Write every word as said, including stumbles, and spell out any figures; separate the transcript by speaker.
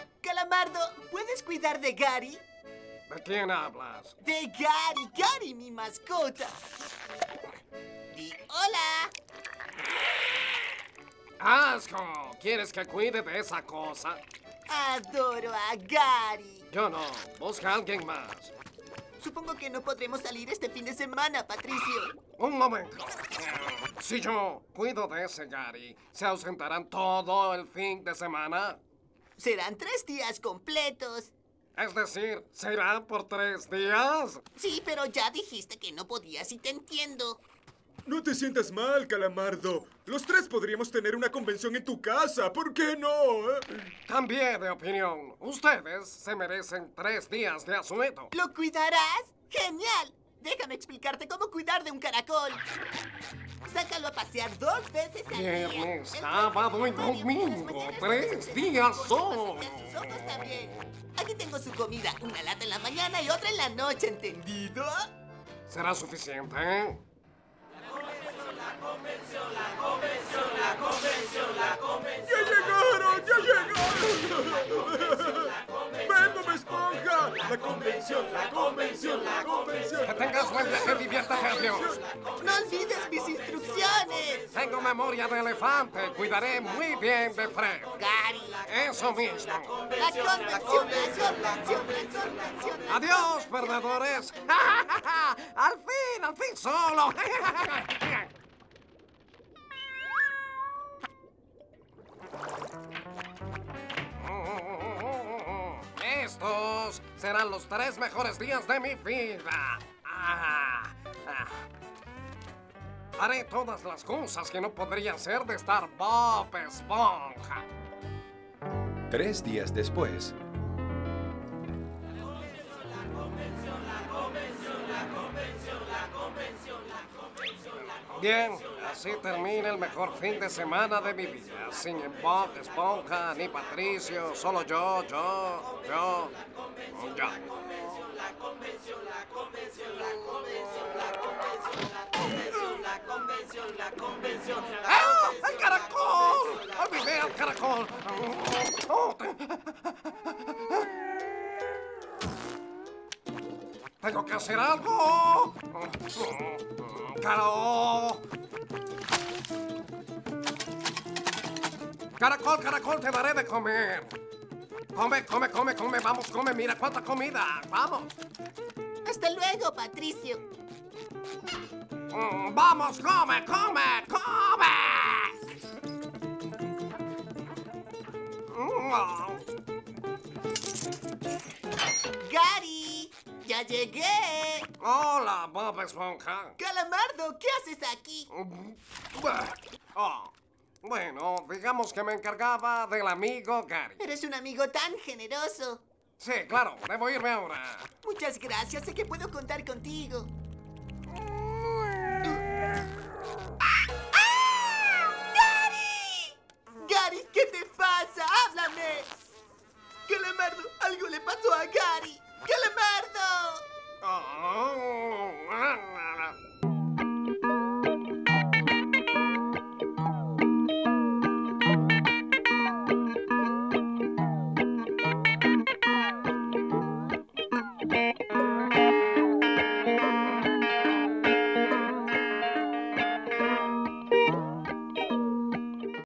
Speaker 1: Calamardo, ¿puedes cuidar de Gary?
Speaker 2: ¿De quién hablas?
Speaker 1: De Gary, Gary, mi mascota. Di hola.
Speaker 2: ¡Asco! ¿Quieres que cuide de esa cosa?
Speaker 1: Adoro a Gary.
Speaker 2: Yo no. Busca a alguien más.
Speaker 1: Supongo que no podremos salir este fin de semana, Patricio.
Speaker 2: Un momento. Si yo cuido de ese Gary, ¿se ausentarán todo el fin de semana?
Speaker 1: Serán tres días completos.
Speaker 2: Es decir, ¿será por tres días?
Speaker 1: Sí, pero ya dijiste que no podías y te entiendo.
Speaker 3: No te sientas mal, Calamardo. Los tres podríamos tener una convención en tu casa. ¿Por qué no? eh?
Speaker 2: Cambié de opinión. Ustedes se merecen tres días de asueto.
Speaker 1: ¿Lo cuidarás? ¡Genial! Déjame explicarte cómo cuidar de un caracol. Sácalo a pasear dos veces al día.
Speaker 2: Viernes, sábado y domingo. Tres días son.
Speaker 1: Sus ojos también. Aquí tengo su comida. Una lata en la mañana y otra en la noche, ¿entendido?
Speaker 2: ¿Será suficiente? ¿Eh?
Speaker 3: ¡Ya llegaron! ¡Ya llegaron! ¡Ven, Bob Esponja! ¡La convención! ¡La convención! ¡La convención!
Speaker 2: Que tengas buen viaje, diviértete, adiós.
Speaker 1: ¡No olvides mis instrucciones!
Speaker 2: Tengo memoria de elefante. Cuidaré muy bien de Fred.
Speaker 1: Gary.
Speaker 2: Eso mismo.
Speaker 1: La convención, la convención, la convención.
Speaker 2: Adiós, perdedores. Al fin, al fin solo. Estos serán los tres mejores días de mi vida. Ah, ah. Haré todas las cosas que no podría hacer de estar Bob Esponja.
Speaker 4: Tres días después.
Speaker 2: Bien, así termina el mejor fin de semana de mi vida. Sin Bob Esponja, ni Patricio, solo yo, yo, yo, yo. ¡Ah! ¡El caracol! ¡Olvidé al caracol! Oh, te- ¡Tengo que hacer algo! ¡Caracol! ¡Caracol, caracol, te daré de comer! Come, come, come, come, vamos, come, mira cuánta comida, vamos.
Speaker 1: Hasta luego, Patricio.
Speaker 2: Mm, vamos, come, come, come. Mm, oh.
Speaker 1: Gary, ya llegué.
Speaker 2: Hola, Bob Esponja.
Speaker 1: Calamardo, ¿qué haces aquí?
Speaker 2: Oh, bueno, digamos que me encargaba del amigo Gary.
Speaker 1: Eres un amigo tan generoso.
Speaker 2: Sí, claro, debo irme ahora.
Speaker 1: Muchas gracias, sé que puedo contar contigo. ¡Gary! ¡Gary, qué te pasa! ¡Háblame! ¡Calamardo! ¡Algo le pasó a Gary! ¡Calamardo!
Speaker 2: Oh,